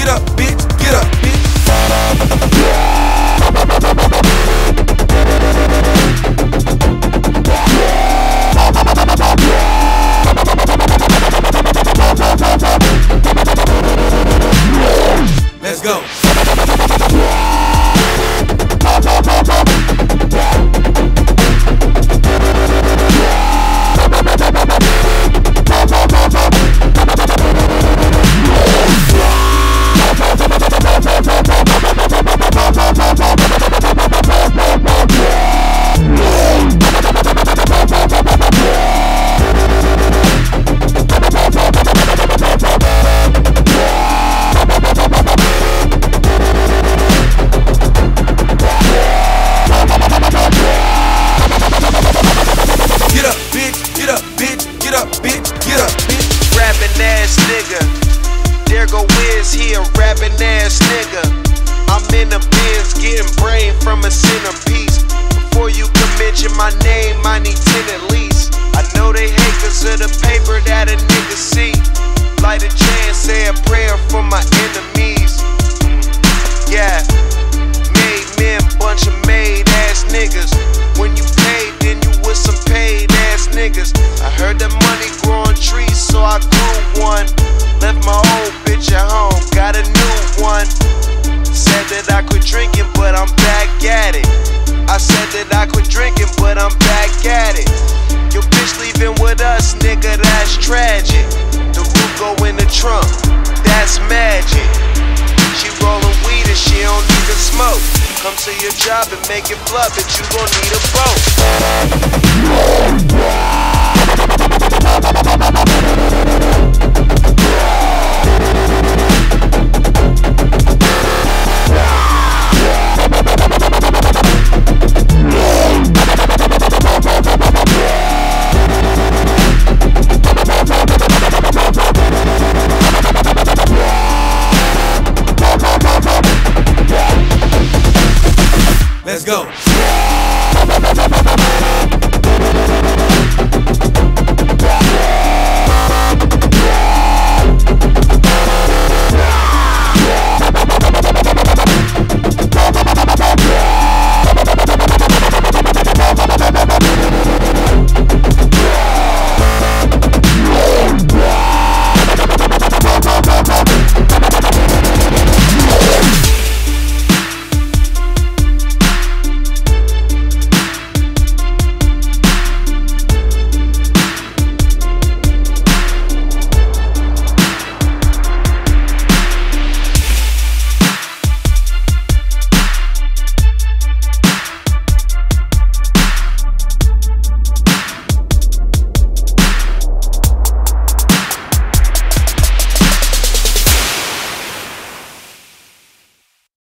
get up, bitch, get up, bitch. Let's go. Rapping ass nigga, there go Wiz, he a rapping ass nigga. I'm in the bins getting brain from a centerpiece. Before you can mention my name, I need 10 at least. I know they hate cause of the paper that a nigga see. Light a chance, say a prayer for my enemies. Yeah, made men, bunch of made ass niggas. When you paid, then you with some paid ass niggas. I heard that money grow on trees, so I grew one. Left my old bitch at home, got a new one. Said that I quit drinking, but I'm back at it. I said that I quit drinking, but I'm back at it. Your bitch leaving with us, nigga, that's tragic. The roof go in the trunk, that's magic. She rollin' weed and she don't need to smoke. Come to your job and make it blood, but you gon' need a boat. Let's go.